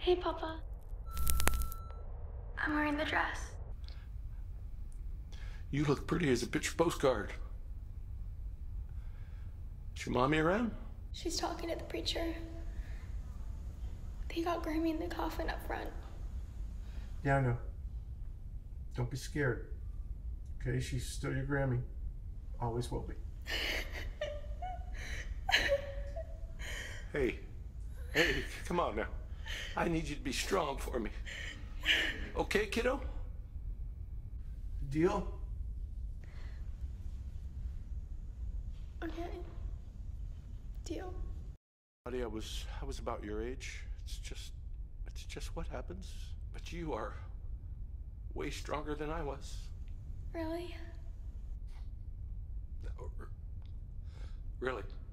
Hey, Papa. I'm wearing the dress. You look pretty as a picture postcard. Is your mommy around? She's talking to the preacher. They got Grammy in the coffin up front. Yeah, I know. Don't be scared. Okay, she's still your Grammy. Always will be. Hey, come on now. I need you to be strong for me. Okay, kiddo? Deal? Okay. Deal. Buddy, I was about your age. It's just what happens. But you are way stronger than I was. Really? Really.